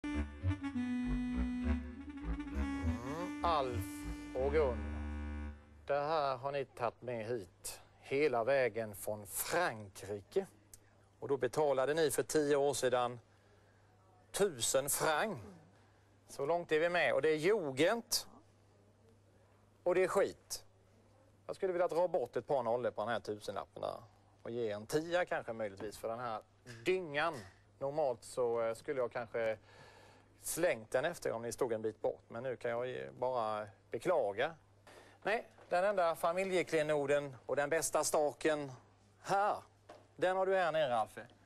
Alf och Gun, det här har ni tagit med hit hela vägen från Frankrike. Och då betalade ni för 10 år sedan 1000 franc. Så långt är vi med. Och det är jugend. Och det är skit. Jag skulle vilja dra bort ett par nollor på den här 1000-lappen och ge en 10 kanske möjligtvis för den här dyngan. Normalt så skulle jag kanske slängt den efter om ni stod en bit bort. Men nu kan jag bara beklaga. Nej, den enda familjeklenoden och den bästa staken här. Den har du här nere, Alfie.